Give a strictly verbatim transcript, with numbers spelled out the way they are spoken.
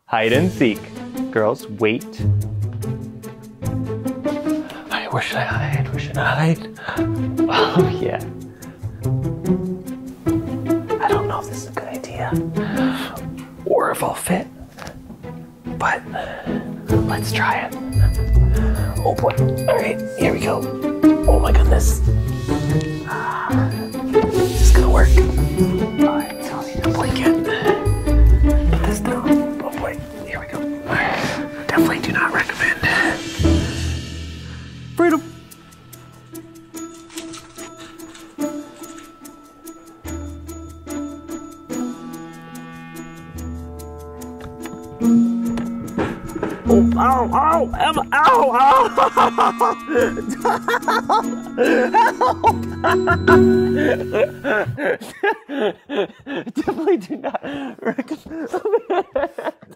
Hide and seek. Girls, wait. Alright, where should I hide? Where should I hide? Oh, yeah. I don't know if this is a good idea or if I'll fit, but let's try it. Oh boy. Alright, here we go. Oh my goodness. This is gonna work. Alright, so I'll need a blanket. Put this down. Oh boy, here we go. Definitely do not recommend. Freedom. Oh, ow, ow, Emma, ow, ow! Help! Definitely do not recommend.